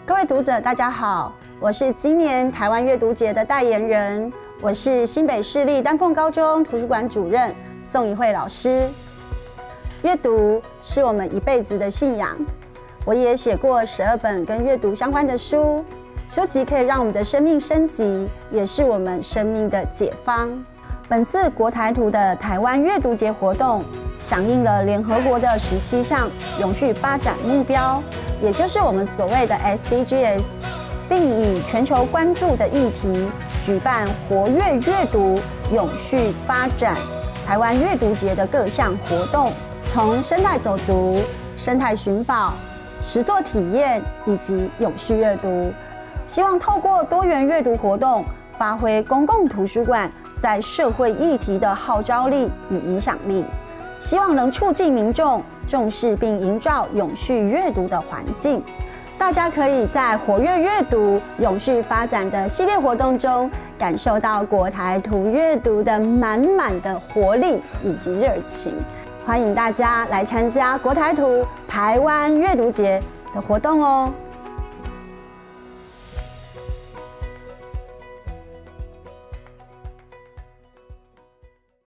各位读者，大家好，我是今年台湾阅读节的代言人，我是新北市立丹凤高中图书馆主任宋怡慧老师。阅读是我们一辈子的信仰，我也写过12本跟阅读相关的书，书籍可以让我们的生命升级，也是我们生命的解方。本次国台图的台湾阅读节活动，响应了联合国的17项永续发展目标，也就是我们所谓的 SDGs， 并以全球关注的议题，举办活跃阅读、永续发展台湾阅读节的各项活动，从生态走读、生态寻宝、实作体验以及永续阅读，希望透过多元阅读活动，发挥公共图书馆在社会议题的号召力与影响力，希望能促进民众重视并营造永续阅读的环境。大家可以在活跃阅读、永续发展的系列活动中，感受到国台图阅读的满满的活力以及热情。欢迎大家来参加国台图台湾阅读节的活动哦。